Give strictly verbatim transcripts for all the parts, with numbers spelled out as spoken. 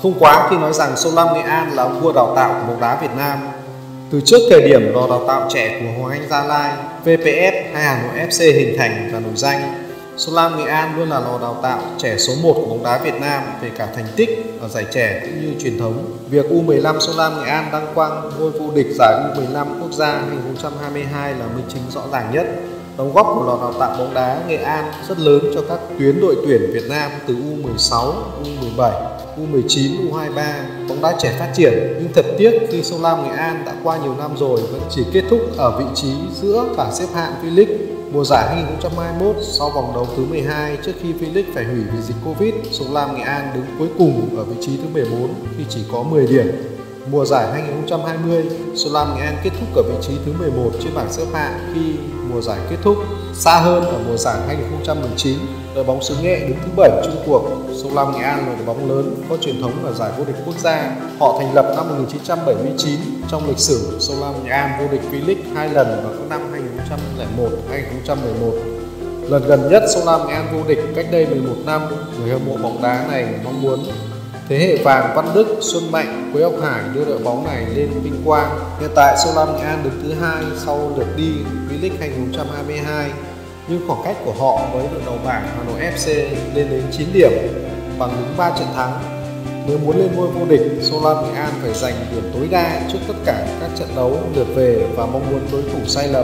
Không quá khi nói rằng Sông Lam Nghệ An là ông vua đào tạo của bóng đá Việt Nam. Từ trước thời điểm lò đào tạo trẻ của Hoàng Anh Gia Lai, vê pê ép hay Hà Nội ép xê hình thành và nổi danh, Sông Lam Nghệ An luôn là lò đào tạo trẻ số một của bóng đá Việt Nam về cả thành tích ở giải trẻ cũng như truyền thống. Việc U mười lăm Sông Lam Nghệ An đăng quang ngôi vô địch giải U mười lăm quốc gia hai nghìn không trăm hai mươi hai là minh chứng rõ ràng nhất. Đóng góp của lò đào tạo bóng đá Nghệ An rất lớn cho các tuyến đội tuyển Việt Nam từ U mười sáu, U mười bảy, U mười chín, U hai mươi ba, bóng đá trẻ phát triển. Nhưng thật tiếc khi Sông Lam Nghệ An đã qua nhiều năm rồi vẫn chỉ kết thúc ở vị trí giữa bảng xếp hạng V-League. Mùa giải hai nghìn không trăm hai mươi mốt, sau vòng đấu thứ mười hai trước khi V-League phải hủy vì dịch Covid, Sông Lam Nghệ An đứng cuối cùng ở vị trí thứ mười bốn khi chỉ có mười điểm. Mùa giải hai nghìn không trăm hai mươi, Sông Lam Nghệ An kết thúc ở vị trí thứ mười một trên bảng xếp hạng khi mùa giải kết thúc. Xa hơn ở mùa giải hai nghìn không trăm mười chín, đội bóng xứ Nghệ đứng thứ bảy chung cuộc. Sông Lam Nghệ An là đội bóng lớn có truyền thống ở giải vô địch quốc gia. Họ thành lập năm một nghìn chín trăm bảy mươi chín. Trong lịch sử, Sông Lam Nghệ An vô địch V-League hai lần vào các năm hai nghìn không trăm lẻ một, hai nghìn không trăm mười một. Lần gần nhất Sông Lam Nghệ An vô địch cách đây mười một năm. Người hâm mộ bóng đá này mong muốn thế hệ vàng Văn Đức, Xuân Mạnh, Quế Ngọc Hải đưa đội bóng này lên vinh quang. Hiện tại Sông Lam Nghệ An đứng thứ hai sau lượt đi V-League hai nghìn không trăm hai mươi hai, nhưng khoảng cách của họ với đội đầu bảng Hà Nội ép xê lên đến chín điểm bằng đúng ba trận thắng. Nếu muốn lên ngôi vô địch, Sông Lam Nghệ An phải giành điểm tối đa trước tất cả các trận đấu lượt về và mong muốn đối thủ sai lầm.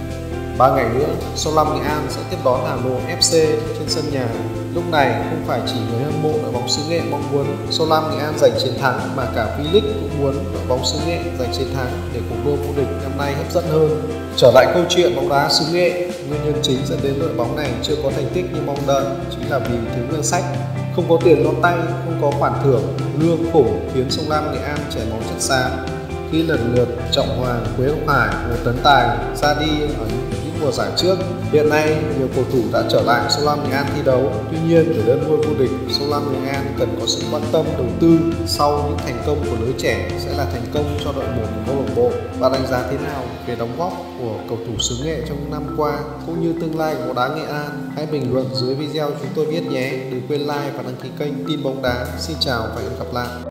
Ba ngày nữa, Sông Lam Nghệ An sẽ tiếp đón Hà Nội ép xê trên sân nhà. Lúc này không phải chỉ người hâm mộ đội bóng xứ Nghệ mong muốn Sông Lam Nghệ An giành chiến thắng mà cả V-League cũng muốn đội bóng xứ Nghệ giành chiến thắng để cuộc đua vô địch năm nay hấp dẫn hơn. Trở lại câu chuyện bóng đá xứ Nghệ, nguyên nhân chính dẫn đến đội bóng này chưa có thành tích như mong đợi chính là vì thiếu ngân sách, không có tiền lót tay, không có khoản thưởng lương khủng khiến Sông Lam Nghệ An chảy máu chất xám khi lần lượt Trọng Hoàng, Quế Ngọc Hải, Hồ Tấn Tài ra đi ở những mùa giải trước. Hiện nay nhiều cầu thủ đã trở lại Sông Lam Nghệ An thi đấu. Tuy nhiên để lên ngôi vô địch, Sông Lam Nghệ An cần có sự quan tâm đầu tư sau những thành công của lứa trẻ sẽ là thành công cho đội một của câu lạc bộ. Và đánh giá thế nào về đóng góp của cầu thủ xứ Nghệ trong những năm qua cũng như tương lai của bóng đá Nghệ An? Hãy bình luận dưới video chúng tôi viết nhé. Đừng quên like và đăng ký kênh Tin Bóng Đá. Xin chào và hẹn gặp lại.